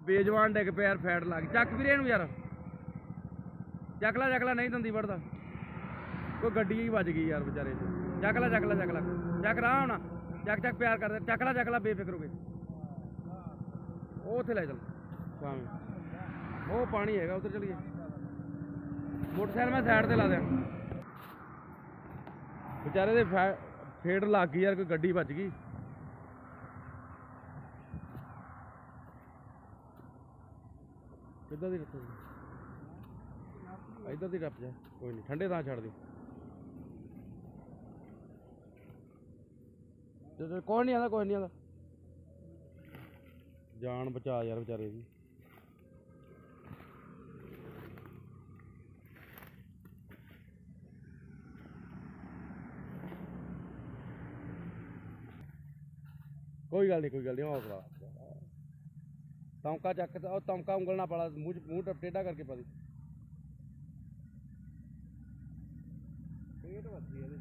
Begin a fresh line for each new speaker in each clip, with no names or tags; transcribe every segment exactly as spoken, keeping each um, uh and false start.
ਬੇਜਵਾਨ ਡਿੱਗ ਪਿਆ ਯਾਰ, ਫੈਟ ਲੱਗ ਚੱਕ ਵੀਰੇ ਇਹਨੂੰ ਯਾਰ, ਚੱਕ ਲਾ ਚੱਕ ਲਾ, ਨਹੀਂ ਦੰਦੀ ਵੜਦਾ, ਕੋਈ ਗੱਡੀ ਹੀ ਵੱਜ ਗਈ ਯਾਰ ਵਿਚਾਰੇ ਚ। ਚੱਕ ਲਾ ਚੱਕ ਲਾ ਚੱਕ ਲਾ, ਚੱਕ ਰਾ ਹੋਣਾ, ਚੱਕ ਚੱਕ ਪਿਆਰ ਕਰਦੇ, ਚੱਕ ਲਾ ਚੱਕ ਲਾ ਬੇਫਿਕਰ ਹੋ ਕੇ। ਉਹ ਉੱਥੇ ਲੈ ਚੱਲ ਭਾਵੇਂ, ਉਹ ਪਾਣੀ ਹੈਗਾ ਉੱਧਰ ਚਲੀਏ। ਮੋਟਰਸਾਈਕਲ ਮੈਂ ਸਾਈਡ ਤੇ ਲਾ ਦਿਆਂ, ਵਿਚਾਰੇ ਦੇ ਫੈ ਫੇਟ ਲੱਗ ਗਈ ਯਾਰ, ਕੋਈ ਗੱਡੀ ਵੱਜ ਗਈ। ਕਿੱਦਾਂ ਦੀ ਰੱਖੋ, ਇੱਧਰ ਦੀ ਟੱਪ ਜਾ, ਕੋਈ ਨਹੀਂ ਠੰਡੇ ਥਾਂ ਛੱਡ ਦਿਓ। ਕੋਈ ਨਹੀਂ ਆਉਂਦਾ, ਕੋਈ ਨਹੀਂ ਆਉਂਦਾ, ਜਾਨ ਬਚਾ ਯਾਰ ਵਿਚਾਰੇ ਦੀ। ਕੋਈ ਗੱਲ ਨਹੀਂ ਕੋਈ ਗੱਲ ਨਹੀਂ, ਹੌਸਲਾ ਤਮਕਾ ਚੱਕ, ਉਹ ਤਮਕਾ ਉਂਗਲ ਨਾ ਪਾਲਾ, ਮੂੰਹ ਮੂੰਹ ਟੇਢਾ ਕਰਕੇ ਪਾ ਦੀ। ਪੇਟ ਵੱਜੀ ਇਹਦੇ,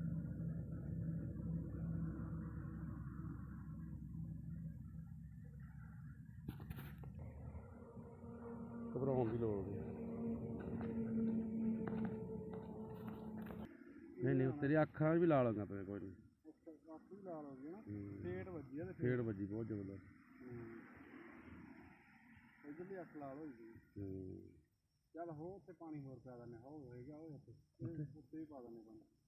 ਘਬਰਾਉਣ ਦੀ ਲੋੜ ਨਹੀਂ। ਨਹੀਂ ਨਹੀਂ ਤੇਰੀ ਅੱਖਾਂ ਵੀ ਲਾਲ ਹੋਈਆਂ ਪਈਆਂ, ਕੋਈ ਨਹੀਂ ਅੱਖ ਵੀ ਲਾਲ ਹੋ ਗਈ ਨਾ, ਫੇਟ ਵੱਜੀ ਇਹਦੇ, ਫੇਟ ਵੱਜੀ ਬਹੁਤ ਜ਼ਬਰਦਸਤ, ਇੱਧਰਲੀ ਅੱਖ ਲਾਲ ਹੋਈ ਗਈ। ਚੱਲ ਹੋ ਉੱਥੇ ਪਾਣੀ ਹੋਰ ਪਾ ਦਿੰਦੇ, ਹੋ ਹੋਏਗਾ ਉਹ ਉੱਥੇ ਉੱਤੇ ਹੀ ਪਾ ਦਿੰਦੇ ਪਾਣੀ।